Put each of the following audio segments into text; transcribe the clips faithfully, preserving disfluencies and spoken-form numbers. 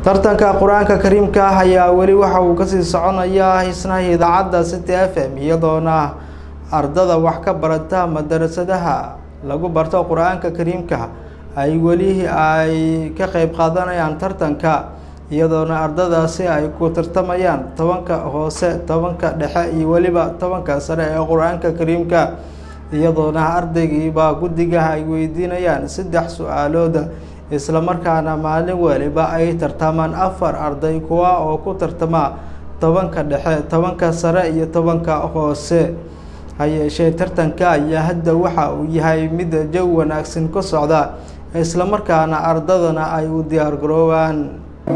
tartanka Quraanka Kariimka ah ayaa wali waxa uu ka sii soconaya isna idaacada City F M iyadoona ardada wax ka barata madrasadaha lagu barto Quraanka Kariimka ay wali ay ka qayb qaadanayaan tartanka iyadoona ardadaasi ay ku tartamayaan tobanka hoose tobanka dhexe iyo waliba tobanka sare ee Quraanka Kariimka iyadoona ardaygiiba gudiga ay weydiinayaan saddex su'aalood isla markaana maalin waliba ay tartamaan afar arday kuwa oo ku tartama tobanka dhexe tobanka sare iyo tobanka hoose hayeeshee tartanka ayaa hadda waxa uu yahay mid jaw wanaagsan ku socda isla markaana ardadana ay u diyaar garoobaan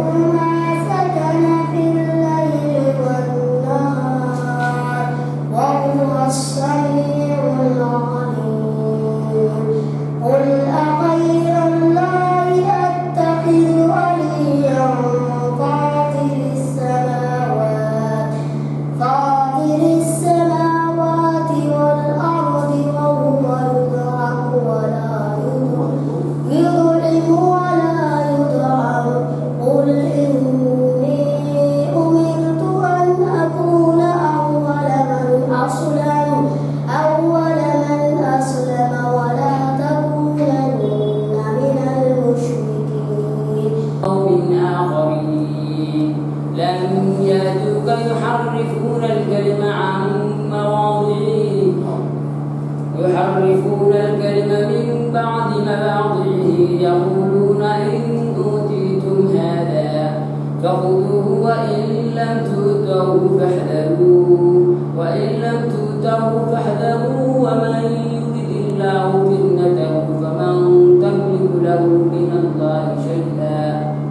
يحرفون الكلمة عن مواضعه يحرفون الكلمة من بعد مواضعه يقولون إن أوتيتم هذا فخذوه وإن لم تؤتوه فاحذروا وإن لم تؤتوه فاحذروا ومن يرد الله فتنته فمن تملك له من الله شيئا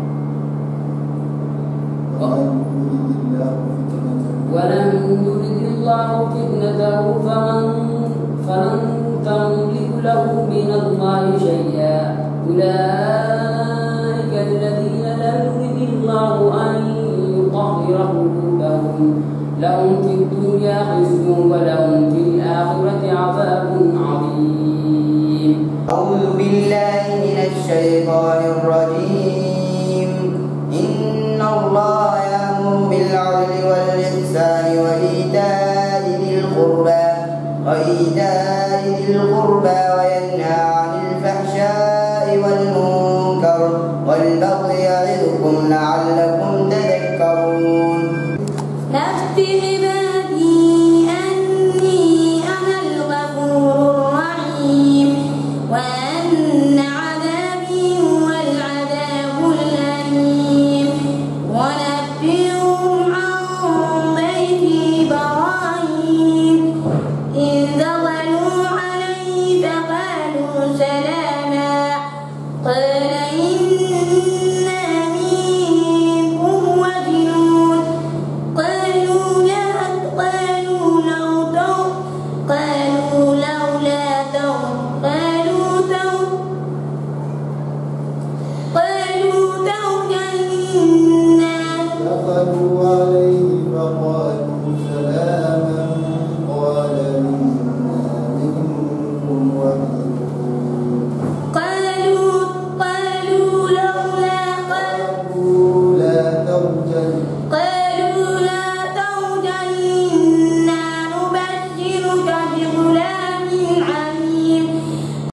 ولن يرد الله فتنته فمن فلن تملك له من الله شيئا أولئك الذين لم يرد الله أن يطهر قلوبهم لهم في الدنيا خزي ولهم في الآخرة عذاب عظيم. أعوذ بالله من الشيطان الرجيم. إن الله يأمر بالعدل والإحسان وإيتاء ذي القربى وإيتاء ذي القربى وينهى عن الفحشاء والمنكر والبغي يعظكم لعلكم تذكرون.